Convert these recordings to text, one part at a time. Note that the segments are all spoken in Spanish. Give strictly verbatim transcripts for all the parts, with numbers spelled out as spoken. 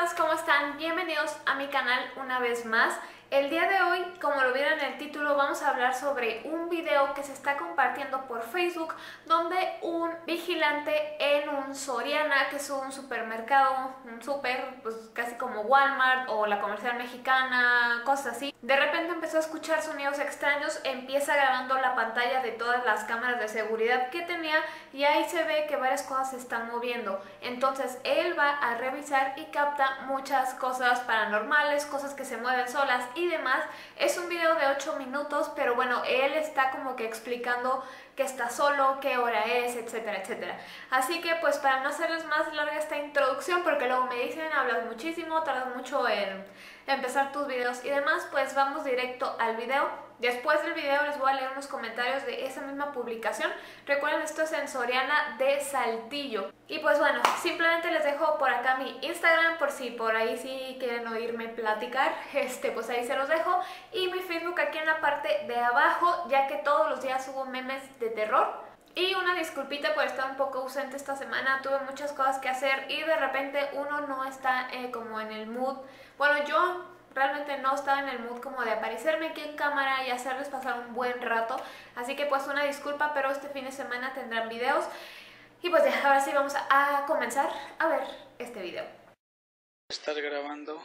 todos, ¿cómo están? Bienvenidos a mi canal una vez más. El día de hoy, como lo vieron en el título, vamos a hablar sobre un video que se está compartiendo por Facebook donde un vigilante en un Soriana, que es un supermercado, un super, pues casi como Walmart o la Comercial Mexicana, cosas así, de repente empezó a escuchar sonidos extraños, empieza grabando la pantalla de todas las cámaras de seguridad que tenía y ahí se ve que varias cosas se están moviendo. Entonces él va a revisar y capta muchas cosas paranormales, cosas que se mueven solas y demás. Es un video de ocho minutos, pero bueno, él está como que explicando que está solo, qué hora es, etcétera, etcétera. Así que pues para no hacerles más larga esta introducción, porque luego me dicen, hablas muchísimo, tardas mucho en empezar tus videos y demás, pues vamos directo al video. Después del video les voy a leer unos comentarios de esa misma publicación. Recuerden, esto es en Soriana de Saltillo. Y pues bueno, simplemente les dejo por acá mi Instagram, por si por ahí sí quieren oírme platicar, este, pues ahí se los dejo. Y mi Facebook aquí en la parte de abajo, ya que todos los días subo memes de terror. Y una disculpita por estar un poco ausente esta semana, tuve muchas cosas que hacer y de repente uno no está eh, como en el mood. Bueno, yo realmente no estaba en el mood como de aparecerme aquí en cámara y hacerles pasar un buen rato. Así que pues una disculpa, pero este fin de semana tendrán videos. Y pues ya, ahora sí vamos a, a comenzar a ver este video. Estar grabando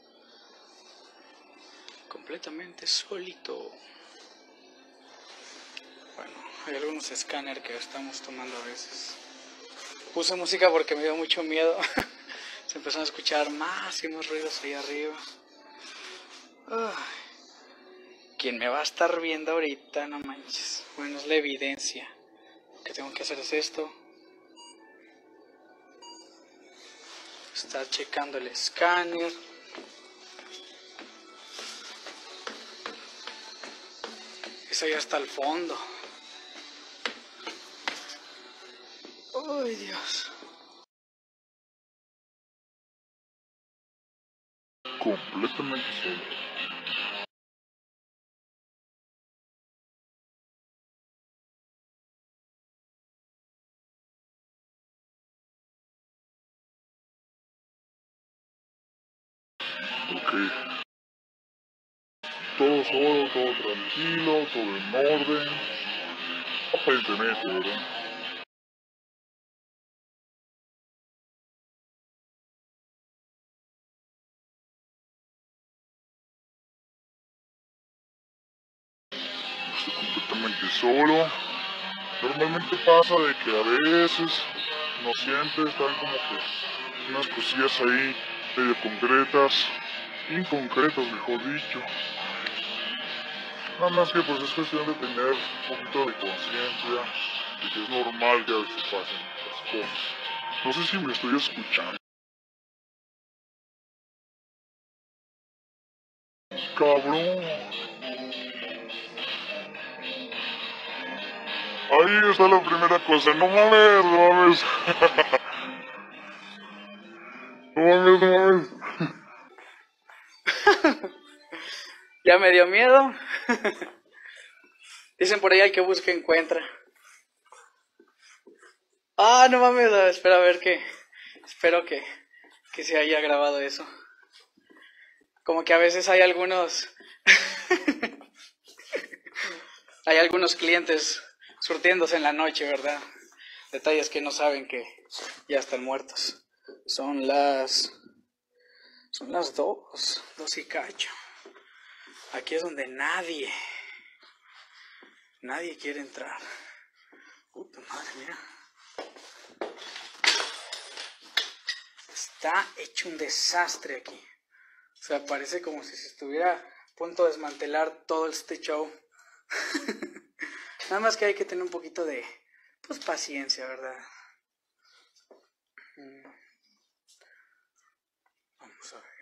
completamente solito. Bueno, hay algunos escáneres que estamos tomando a veces. Puse música porque me dio mucho miedo. Se empezaron a escuchar más y más ruidos ahí arriba. Ay, ¿quién me va a estar viendo ahorita? No manches. Bueno, es la evidencia. Lo que tengo que hacer es esto. Estar checando el escáner. Eso ya está al fondo. ¡Ay, Dios! Completamente solo. Ok. Todo solo, todo tranquilo, todo en orden. Aparentemente, ¿verdad? Estoy completamente solo. Normalmente pasa de que a veces no sientes, están como que unas cosillas ahí medio concretas, inconcretas mejor dicho. Nada más que pues es cuestión de tener un poquito de conciencia de que es normal que a veces pasen las cosas. No sé si me estoy escuchando. Cabrón. Ahí está la primera cosa. No mames, no mames. No mames, no mames. Ya me dio miedo. Dicen por ahí al que busca encuentra. Ah, no mames, espera a ver que... Espero que, que se haya grabado eso. Como que a veces hay algunos... hay algunos clientes surtiéndose en la noche, ¿verdad? Detalles que no saben que ya están muertos. Son las... Son las dos. Dos y cacho. Aquí es donde nadie... Nadie quiere entrar. Puta madre, mira. Está hecho un desastre aquí. O sea, parece como si se estuviera a punto de desmantelar todo este show. Nada más que hay que tener un poquito de, pues, paciencia, ¿verdad? Vamos a ver.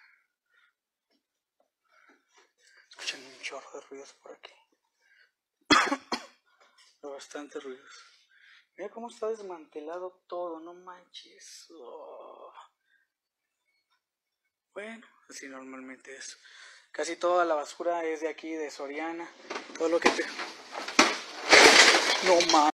Escuchan un chorro de ruidos por aquí. Bastante ruidos. Mira cómo está desmantelado todo, no manches. Oh. Bueno, así normalmente es. Casi toda la basura es de aquí, de Soriana. Todo lo que te... No mames.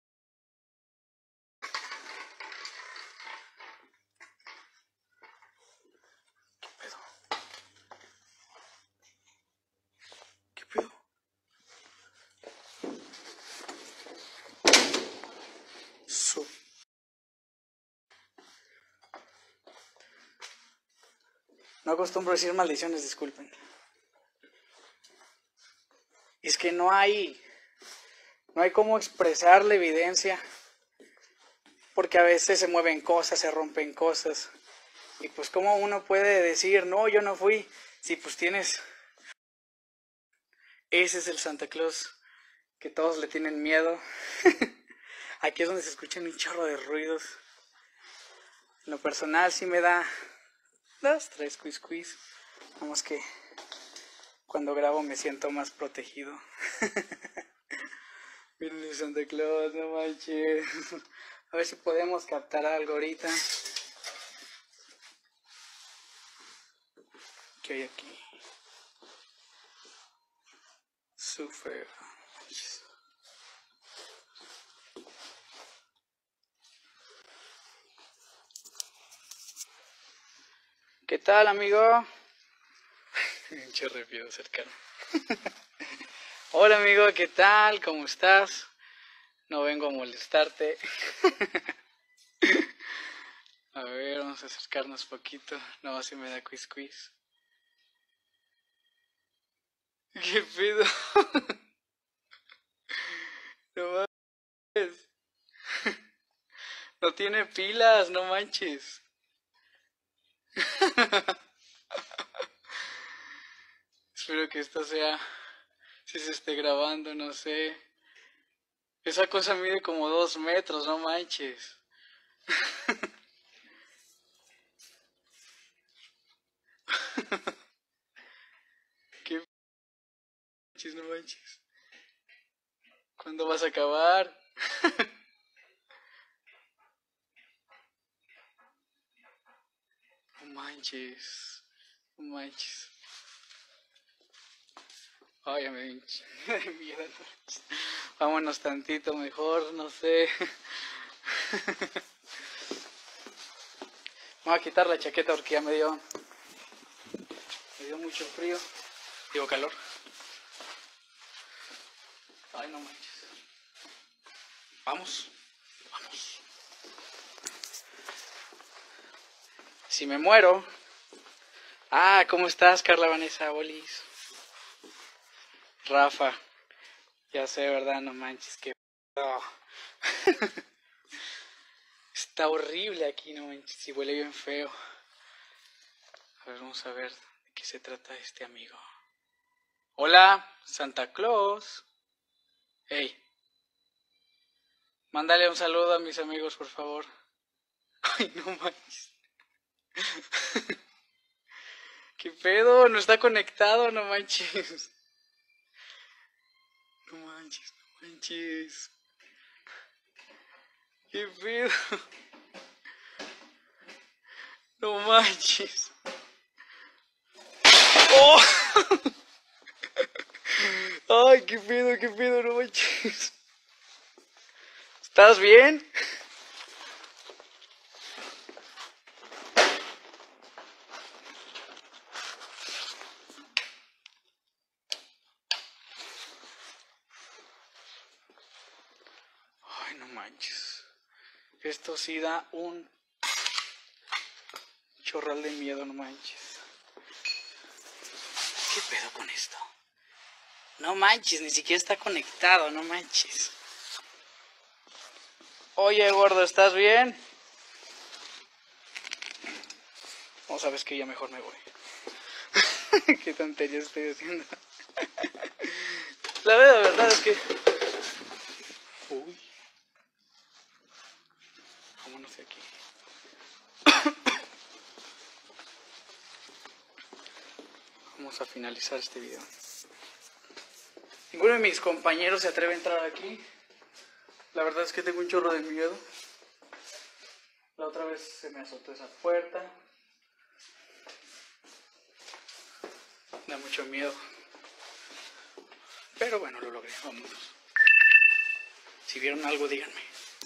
No acostumbro a decir maldiciones, disculpen. Es que no hay, no hay cómo expresar la evidencia, porque a veces se mueven cosas, se rompen cosas, y pues cómo uno puede decir, no, yo no fui, si pues tienes... Ese es el Santa Claus que todos le tienen miedo. Aquí es donde se escuchan un chorro de ruidos. En lo personal sí me da dos, tres quiz quiz. Vamos que cuando grabo me siento más protegido. Miren el Santa Claus, no manches. A ver si podemos captar algo ahorita. ¿Qué hay aquí? Súper. ¿Qué tal, amigo? Un chorrepío cercano. Hola, amigo, ¿qué tal? ¿Cómo estás? No vengo a molestarte. A ver, vamos a acercarnos poquito. No, así me da quiz quiz. ¿Qué pido? No manches. No tiene pilas, no manches. Espero que esto sea, si se esté grabando, no sé. Esa cosa mide como dos metros, no manches. Qué manches, no manches. ¿Cuándo vas a acabar? No manches, no manches. Ay, ya me dio miedo. Vámonos tantito mejor, no sé. Me voy a quitar la chaqueta porque ya me dio, me dio mucho frío. Digo calor. Ay, no manches. Vamos, vamos. Si me muero. Ah, ¿cómo estás, Carla Vanessa Olis? Rafa. Ya sé, ¿verdad? No manches, que... Oh. Está horrible aquí, no manches, y huele bien feo. A ver, vamos a ver de qué se trata este amigo. Hola, Santa Claus. Hey. Mándale un saludo a mis amigos, por favor. Ay, no manches. ¿Qué pedo? No está conectado, no manches. No manches, no manches. ¿Qué pedo? No manches. ¡Oh! Ay, qué pedo, qué pedo, no manches. ¿Estás bien? Ay, no manches. Esto sí da un chorral de miedo, no manches. ¿Qué pedo con esto? No manches, ni siquiera está conectado, no manches. Oye, gordo, ¿estás bien? No, sabes que ya mejor me voy. Qué tontería estoy haciendo. La verdad es que... Uy. Vámonos de aquí. Vamos a finalizar este video. Ninguno de mis compañeros se atreve a entrar aquí. La verdad es que tengo un chorro de miedo. La otra vez se me azotó esa puerta. Da mucho miedo. Pero bueno, lo logré. Vámonos. Si vieron algo, díganme.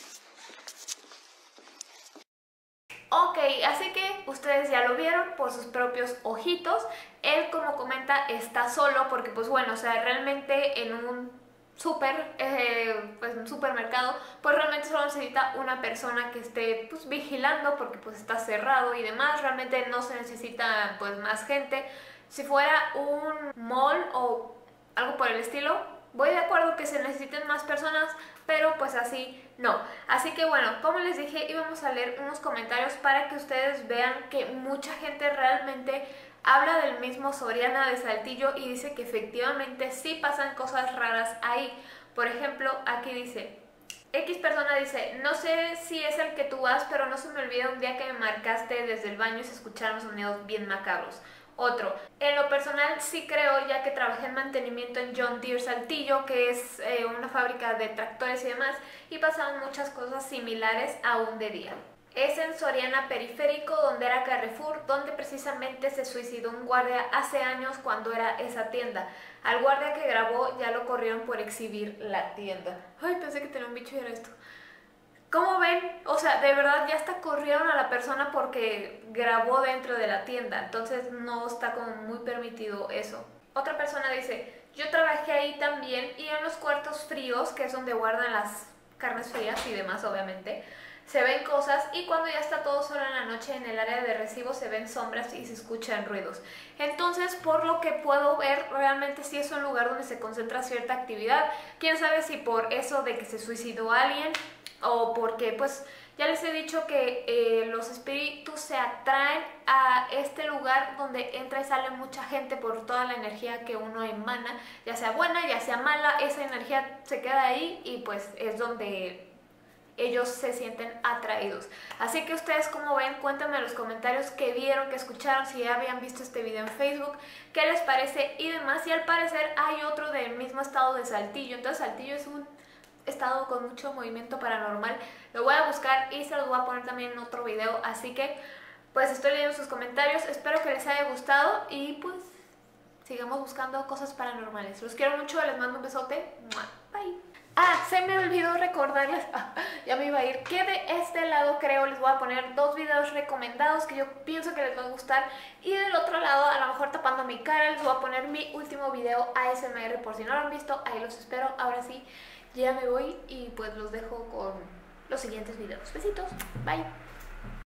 Ok, así que ustedes ya lo vieron por sus propios ojitos. Él, como comenta, está solo porque pues bueno, o sea, realmente en un súper, eh, pues un supermercado, pues realmente solo necesita una persona que esté pues vigilando porque pues está cerrado y demás, realmente no se necesita pues más gente. Si fuera un mall o algo por el estilo, voy de acuerdo que se necesiten más personas, pero pues así no. Así que bueno, como les dije, íbamos a leer unos comentarios para que ustedes vean que mucha gente realmente habla del mismo Soriana de Saltillo y dice que efectivamente sí pasan cosas raras ahí. Por ejemplo, aquí dice, X persona dice, no sé si es el que tú vas, pero no se me olvida un día que me marcaste desde el baño y se escucharon sonidos bien macabros. Otro, en lo personal sí creo, ya que trabajé en mantenimiento en John Deere Saltillo, que es eh, una fábrica de tractores y demás, y pasaban muchas cosas similares aún de día. Es en Soriana Periférico, donde era Carrefour, donde precisamente se suicidó un guardia hace años cuando era esa tienda. Al guardia que grabó ya lo corrieron por exhibir la tienda. Ay, pensé que tenía un bicho y era esto. ¿Cómo ven? O sea, de verdad ya hasta corrieron a la persona porque grabó dentro de la tienda. Entonces no está como muy permitido eso. Otra persona dice, yo trabajé ahí también y en los cuartos fríos, que es donde guardan las carnes frías y demás obviamente, se ven cosas y cuando ya está todo solo en la noche en el área de recibo se ven sombras y se escuchan ruidos. Entonces, por lo que puedo ver, realmente sí es un lugar donde se concentra cierta actividad. Quién sabe si por eso de que se suicidó alguien o porque, pues, ya les he dicho que eh, los espíritus se atraen a este lugar donde entra y sale mucha gente por toda la energía que uno emana, ya sea buena, ya sea mala, esa energía se queda ahí y pues es donde ellos se sienten atraídos. Así que ustedes, como ven, cuéntenme en los comentarios qué vieron, qué escucharon, si ya habían visto este video en Facebook, qué les parece y demás. Y al parecer hay otro del mismo estado de Saltillo. Entonces Saltillo es un estado con mucho movimiento paranormal. Lo voy a buscar y se los voy a poner también en otro video. Así que pues estoy leyendo sus comentarios. Espero que les haya gustado y pues sigamos buscando cosas paranormales. Los quiero mucho, les mando un besote. Bye. Ah, se me olvidó recordarles, ah, ya me iba a ir, que de este lado creo les voy a poner dos videos recomendados que yo pienso que les va a gustar. Y del otro lado, a lo mejor tapando mi cara, les voy a poner mi último video A S M R por si no lo han visto. Ahí los espero. Ahora sí, ya me voy y pues los dejo con los siguientes videos. Besitos, bye.